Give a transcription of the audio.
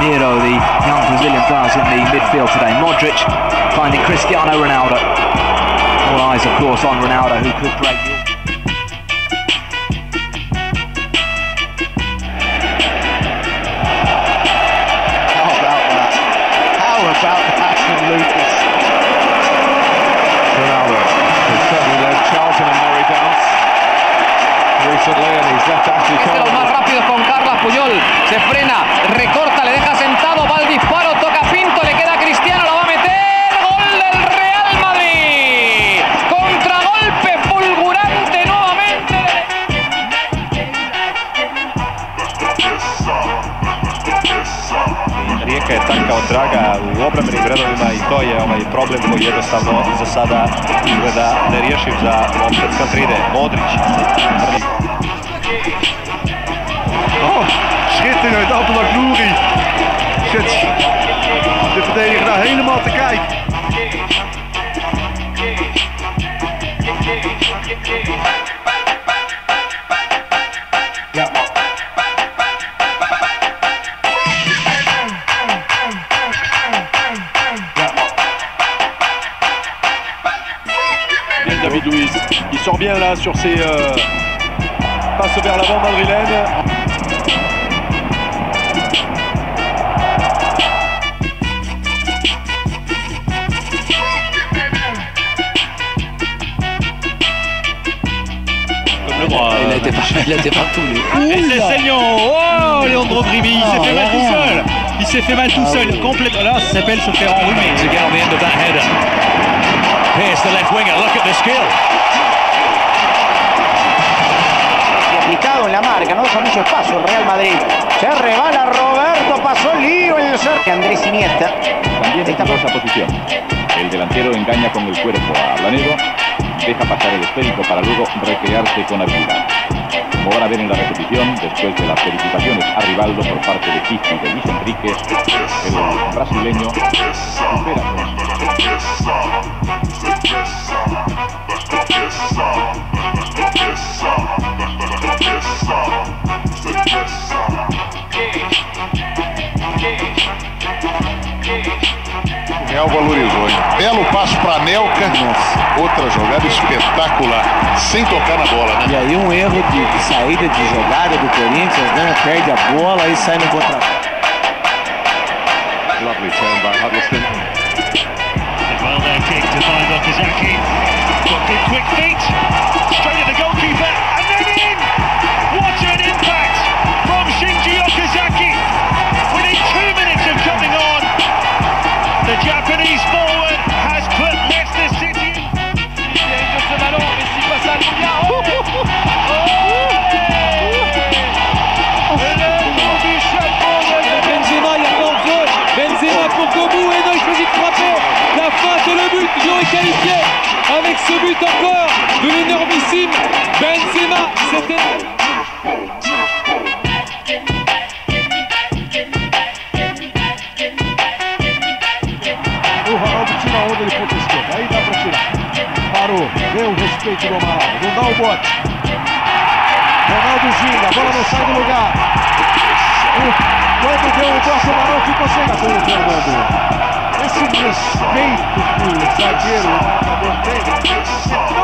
hero the young Brazilian does in the midfield today. Modric finding Cristiano Ronaldo. All eyes, of course, on Ronaldo, who could break the... About that from Lucas. Ronaldo has certainly led Charlton and Murray downs recently, and he's left actually los más rápidos con Carlos Puyol, se frena, recorta, le deja sentado, va al disparo, toca Pinto, le queda Cristiano, la va a meter, gol del Real Madrid, contragolpe fulgurante nuevamente. Rijeka je tanka od traga u obrambenim redovima i to je ovaj problem koji jednostavno za sada izgleda nerješiv za momčad s Kantride. Modrić. Oh, schitterend, Abdullah Glouri. Zit de verdediger daar helemaal te kijken. Ja. David Luiz, il sort bien là sur ses passes vers l'avant madrilène. Il a été partout lui. Et c'est saignant. Oh, Leandro Grimi, il s'est fait mal tout seul. Il s'est fait mal tout seul. Complètement. Là, ça s'appelle se faire enrhumer. To get on the end of that header. Here's the left winger. Look at the skill. Aplicado en la marca, no deja mucho espacio el Real Madrid. Se rebala Roberto, pasó el lío en el cerco. Andrés Iniesta. También en esa posición. El delantero engaña con el cuerpo a Blanedo, deja pasar el esférico para luego recrearse con habilidad. Como van a ver en la repetición, después de las felicitaciones a Rivaldo por parte de Pichi y de Luis Enrique, el brasileño supera. Real valorizou, hein? Belo passo para Anelka. Outra jogada espetacular, sem tocar na bola, né? E aí um erro de saída de jogada do Corinthians, né? Perde a bola e sai no contra-ataque. Lovely turn by Huddleston. Well, their kick to find Okazaki. Got good quick feet. Straight at the goalkeeper and then in. What an impact from Shinji Okazaki. Within 2 minutes of coming on, the Japanese forward has put Leicester City. Ce ballon, Messi passe à Lunia. Benzema, il y a hors-jeu. Benzema pour Gobou et non, il choisit de frapper. La feinte et le but, Lyon est qualifié. Avec ce but encore de l'énormissime Benzema, c'était... O Ronaldo tira a onda, ele ponta esquerda, aí dá pra tirar. Parou, deu o respeito do Amaral, não dá o bote. Ronaldo ginga, a bola não sai do lugar. Quando deu o bote, o Amaral ficou sem a bola, Fernando. Esse respeito que o zagueiro não tem.